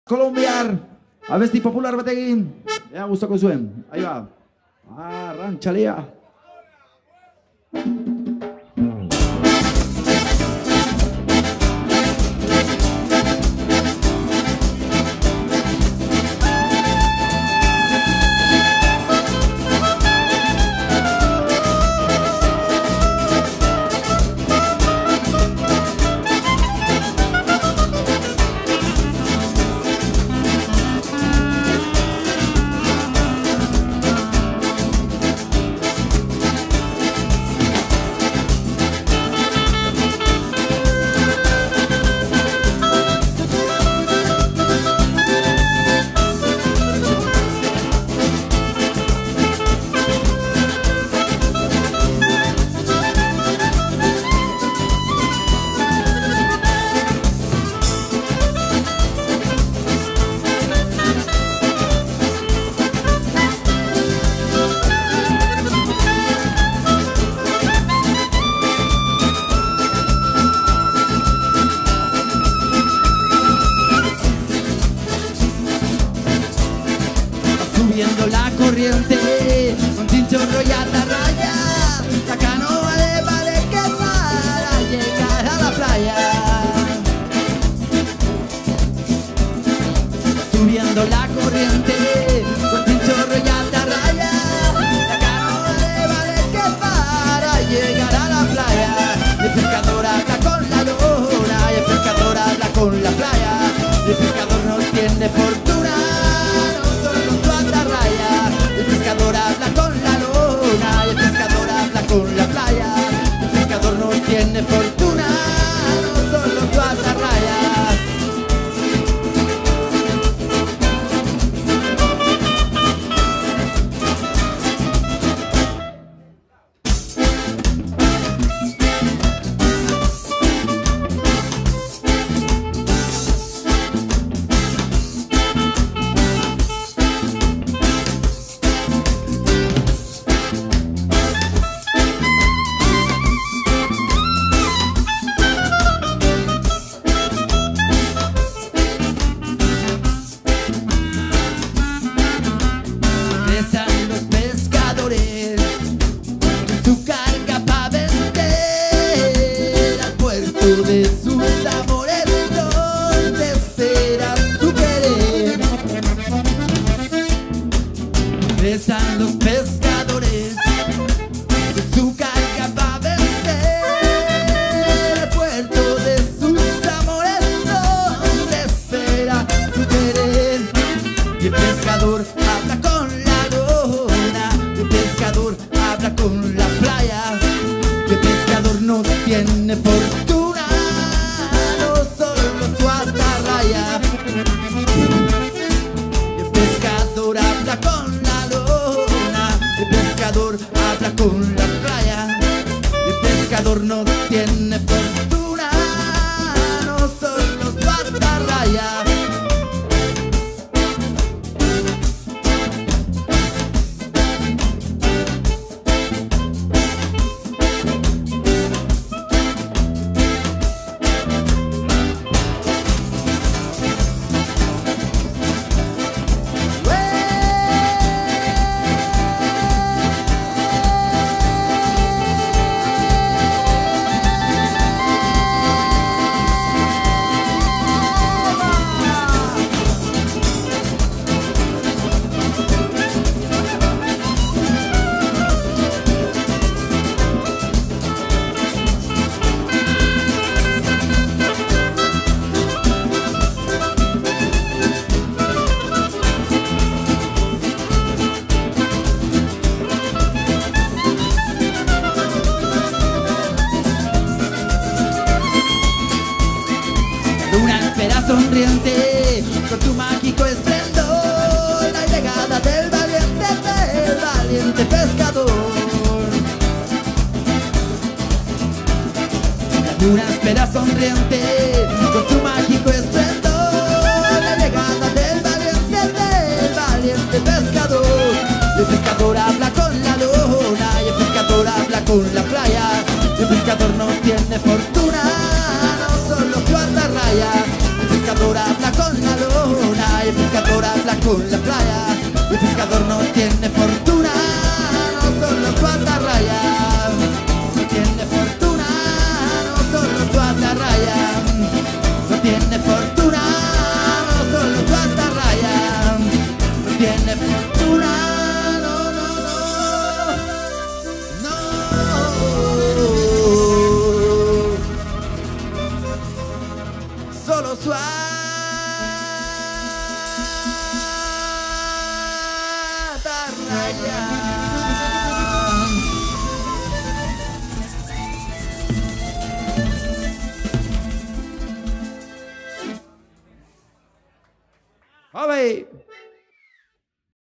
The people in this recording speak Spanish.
Colombiar, abesti popular batekin, ea gustoko zuen, ahí va, arrantxalea. Subiendo la corriente con chinchorro y atarraya, la canoa de vale que para llegar a la playa. Subiendo la corriente con chinchorro y atarraya, la canoa de vale que para llegar a la playa. El pescador habla con la luna y el pescador habla con la playa. El pescador no tiene fortuna, el pescador habla con la luna y el pescador habla con la playa. El pescador no tiene fortuna, no solo su atarraya. Pesan los pescadores su carga pa' vender al puerto de sus amores, donde espera su querer. Pesan los pescadores su carga pa' vender al puerto de sus amores, donde espera su querer. Y el pescador habla con el pescador habla con la playa. El pescador no tiene fortuna, no solo su atarraya. El pescador habla con la luna, el pescador habla con la playa. El pescador no tiene fortuna, no solo su atarraya. Una espera sonriente con tu mágico esplendor, la llegada del valiente pescador. Una espera sonriente con tu mágico esplendor, la llegada del valiente pescador. El pescador habla con la luna y el pescador habla con la playa. El pescador no tiene fortuna, no solo su atarraya. El pescador habla con la luna pescador habla con la playa.